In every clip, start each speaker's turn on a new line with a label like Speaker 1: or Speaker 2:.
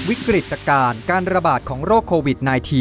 Speaker 1: วิกฤตการณ์การระบาดของโรคโควิด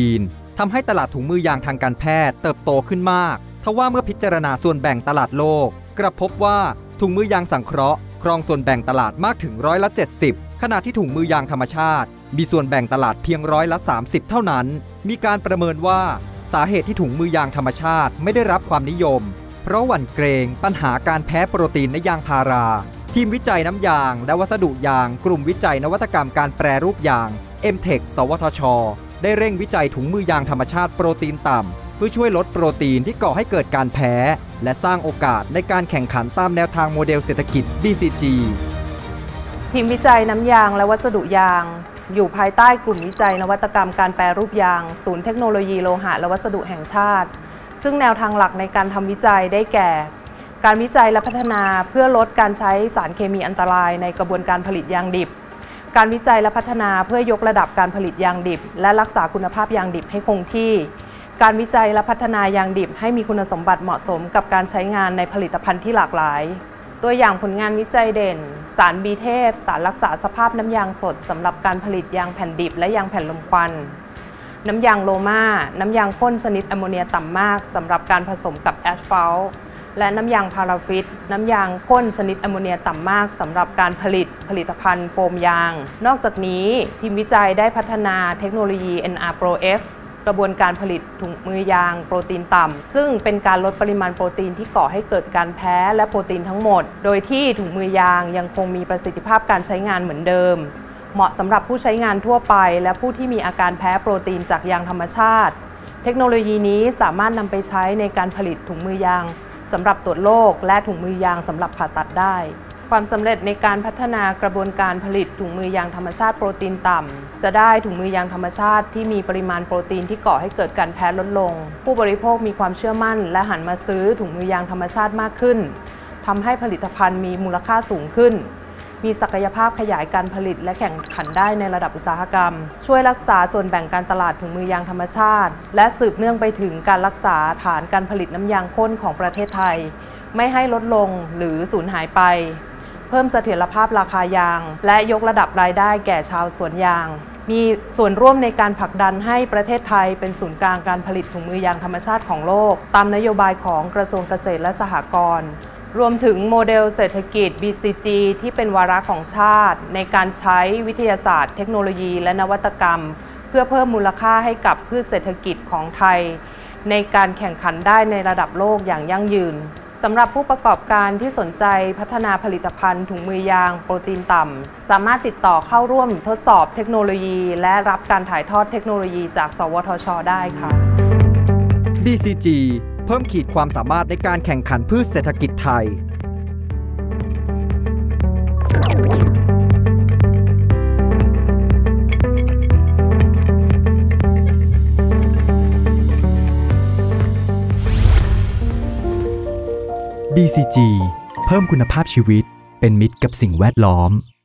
Speaker 1: -19 ทำให้ตลาดถุงมือยางทางการแพทย์เติบโตขึ้นมากทว่าเมื่อพิจารณาส่วนแบ่งตลาดโลกกลับพบว่าถุงมือยางสังเคราะห์ครองส่วนแบ่งตลาดมากถึง70%ขณะที่ถุงมือยางธรรมชาติมีส่วนแบ่งตลาดเพียง30%เท่านั้นมีการประเมินว่าสาเหตุที่ถุงมือยางธรรมชาติไม่ได้รับความนิยมเพราะหวั่นเกรงปัญหาการแพ้โปรตีนในยางพาราทีมวิจัยน้ำยางและวัสดุยางกลุ่มวิจัยนวัตกรรมการแปรรูปยาง MTech สวทช.ได้เร่งวิจัยถุงมือยางธรรมชาติโปรตีนต่ำเพื่อช่วยลดโปรตีนที่ก่อให้เกิดการแพ้และสร้างโอกาสในการแข่งขันตามแนวทางโมเดลเศรษฐกิจ BCG
Speaker 2: ทีมวิจัยน้ำยางและวัสดุยางอยู่ภายใต้กลุ่มวิจัยนวัตกรรมการแปรรูปยางศูนย์เทคโนโลยีโลหะและวัสดุแห่งชาติซึ่งแนวทางหลักในการทำวิจัยได้แก่การวิจัยและพัฒนาเพื่อลดการใช้สารเคมีอันตรายในกระบวนการผลิตยางดิบการวิจัยและพัฒนาเพื่อยกระดับการผลิตยางดิบและรักษาคุณภาพยางดิบให้คงที่การวิจัยและพัฒนายางดิบให้มีคุณสมบัติเหมาะสมกับการใช้งานในผลิตภัณฑ์ที่หลากหลายตัวอย่างผลงานวิจัยเด่นสารบีเทพสารรักษาสภาพน้ำยางสดสำหรับการผลิตยางแผ่นดิบและยางแผ่นลมควันน้ำยางโลมาน้ำยางข้นชนิดแอมโมเนียต่ำมากสำหรับการผสมกับแอสฟัลต์และน้ำยางพาราฟิตน้ำยางข้นชนิดแอมโมเนียต่ำมากสำหรับการผลิตภัณฑ์โฟมยางนอกจากนี้ทีมวิจัยได้พัฒนาเทคโนโลยี NR Pro F กระบวนการผลิตถุงมือยางโปรตีนต่ำซึ่งเป็นการลดปริมาณโปรตีนที่ก่อให้เกิดการแพ้และโปรตีนทั้งหมดโดยที่ถุงมือยางยังคงมีประสิทธิภาพการใช้งานเหมือนเดิมเหมาะสำหรับผู้ใช้งานทั่วไปและผู้ที่มีอาการแพ้โปรตีนจากยางธรรมชาติเทคโนโลยีนี้สามารถนำไปใช้ในการผลิตถุงมือยางสำหรับตรวจโรคและถุงมือยางสำหรับผ่าตัดได้ความสำเร็จในการพัฒนากระบวนการผลิตถุงมือยางธรรมชาติโปรตีนต่ำจะได้ถุงมือยางธรรมชาติที่มีปริมาณโปรตีนที่ก่อให้เกิดการแพ้ลดลงผู้บริโภคมีความเชื่อมั่นและหันมาซื้อถุงมือยางธรรมชาติมากขึ้นทำให้ผลิตภัณฑ์มีมูลค่าสูงขึ้นมีศักยภาพขยายการผลิตและแข่งขันได้ในระดับอุตสาหกรรมช่วยรักษาส่วนแบ่งการตลาดถุงมือยางธรรมชาติและสืบเนื่องไปถึงการรักษาฐานการผลิตน้ำยางข้นของประเทศไทยไม่ให้ลดลงหรือสูญหายไปเพิ่มเสถียรภาพราคายางและยกระดับรายได้แก่ชาวสวนยางมีส่วนร่วมในการผลักดันให้ประเทศไทยเป็นศูนย์กลางการผลิตถุงมือยางธรรมชาติของโลกตามนโยบายของกระทรวงเกษตรและสหกรณ์รวมถึงโมเดลเศรษฐกิจ BCG ที่เป็นวาระของชาติในการใช้วิทยาศาสตร์เทคโนโลยีและนวัตกรรมเพื่อเพิ่มมูลค่าให้กับพืชเศรษฐกิจของไทยในการแข่งขันได้ในระดับโลกอย่างยั่งยืนสำหรับผู้ประกอบการที่สนใจพัฒนาผลิตภัณฑ์ถุงมือยางโปรตีนต่ำสามารถติดต่อเข้าร่วมทดสอบเทคโนโลยีและรับการถ่ายทอดเทคโนโลยีจากสวทช.ได้ค่ะ
Speaker 1: BCG เพิ่มขีดความสามารถในการแข่งขันพืชเศรษฐกิจไทย
Speaker 3: BCG เพิ่มคุณภาพชีวิตเป็นมิตรกับสิ่งแวดล้อม